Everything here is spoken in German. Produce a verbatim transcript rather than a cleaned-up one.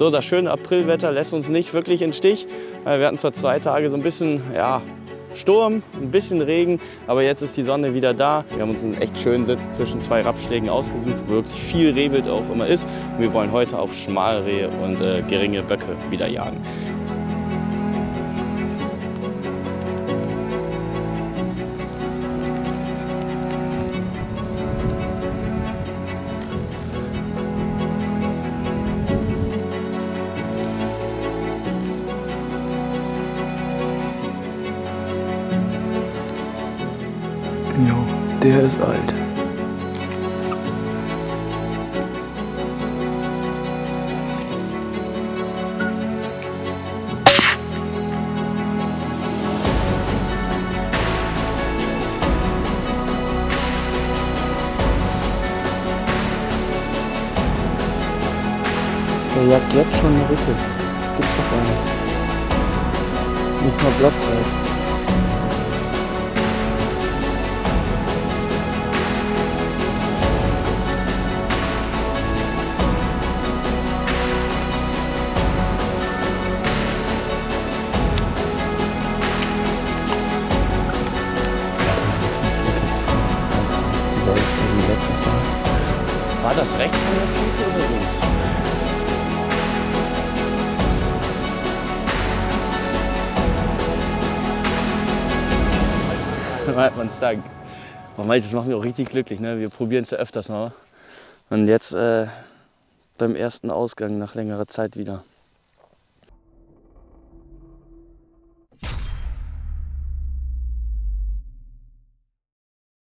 So, das schöne Aprilwetter lässt uns nicht wirklich im Stich. Wir hatten zwar zwei Tage so ein bisschen ja, Sturm, ein bisschen Regen, aber jetzt ist die Sonne wieder da. Wir haben uns einen echt schönen Sitz zwischen zwei Rapsschlägen ausgesucht, wo wirklich viel Rehwild auch immer ist. Und wir wollen heute auf Schmalrehe und äh, geringe Böcke wieder jagen. Jo, der ist alt. Der jagt jetzt schon eine Rücke. Das gibt's doch gar nicht. Nicht mal Blattzeit. War das rechts von der Tüte oder links? Weidmanns Dank. Oh Mann, das macht mich auch richtig glücklich. Ne? Wir probieren es ja öfters mal. Und jetzt äh, beim ersten Ausgang nach längerer Zeit wieder.